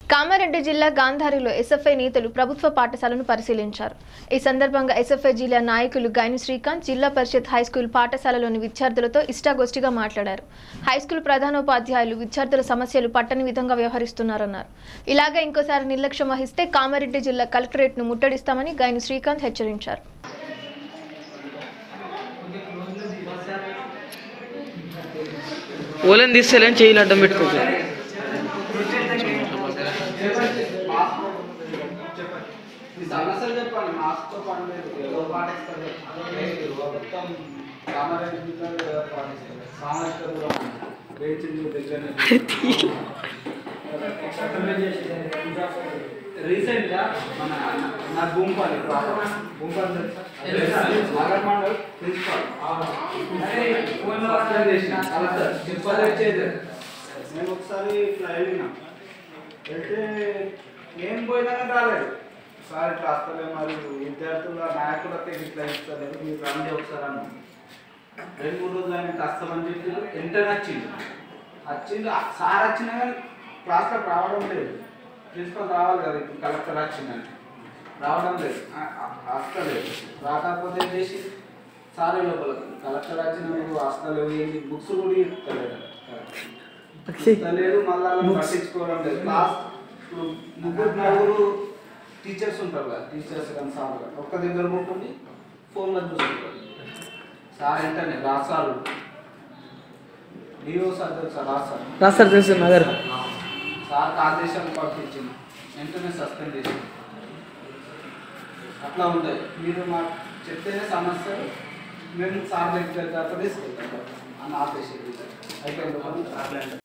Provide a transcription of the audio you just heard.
కామారెడ్డి జిల్లా గాంధారిలో ఎస్ఎఫ్ఐ నేతలు ప్రభుత్వ పాఠశాలను పరిశీలించారు. ఈ సందర్భంగా ఎస్ఎఫ్ఐ జిల్లా నాయకులు గైని శ్రీకాంత్ జిల్లా పరిషత్ హైస్కూల్ పాఠశాలలోని విద్యార్థులతో ఇష్టాగోష్ఠిగా మాట్లాడారు. హైస్కూల్ ప్రధానోపాధ్యాయులు విద్యార్థుల సమస్యలు పట్టని విధంగా వ్యవహరిస్తున్నారన్నారు. ఇలాగే ఇంకోసారి నిర్లక్ష్యం వహిస్తే కామారెడ్డి జిల్లా కలెక్టరేట్ను ముట్టడిస్తామని గైని శ్రీకాంత్ హెచ్చరించారు. ఓలని తీసేయాలని చేయాలి అడ్డం పెట్టుకోవచ్చు. రీసెంట్ గా మన నా భూంపల్లి మండల్ ప్రిన్సిపాల్ నేను ఒకసారి ఇట్లా వెళ్ళినా వెళ్తే నేను పోయినా రాలేదు. సార్ ఇట్లా వస్తలే మరి విద్యార్థుల నాయకులకి ఇట్లా ఇస్తలేదు, మీరు రండి ఒకసారి అన్న. 2-3 రోజులు ఆయన కష్టమని చెప్పి వెంటనే వచ్చింది. సార్ వచ్చినా కానీ క్లాస్లోకి రావడం లేదు. ప్రిన్సిపల్ రావాలి కదా, ఇప్పుడు కలెక్టర్ వచ్చిందని రావడం లేదు, వస్తలేదు. రాకపోతే ఏం చేసి సారే లోపల కలెక్టర్ వచ్చిన వస్తలేవు, ఏంటి బుక్స్ కూడా ఇస్తలేదు, మళ్ళీ పట్టించుకోవడం లేదు. క్లాస్ ఇప్పుడు 3-4 టీచర్స్ ఉంటారు కదా, టీచర్స్ కానీ సార్ కానీ ఒక్క దగ్గర ఉంటుంది, ఫోన్లో చూసుకుంటారు. సార్ ఏంటంటే రాసారు డిఓ సార్ తెలుసా, రాసారు తెలుసు నగర్ సార్ ఆదేశాలు పంపించింది, వెంటనే సస్పెండ్ చేసింది. అట్లా ఉంటాయి. మీరు మాకు చెప్తేనే సమస్యలు మేము సార్ దగ్గర తీసుకెళ్తాం అని ఆపేసేది అయిపోయింది.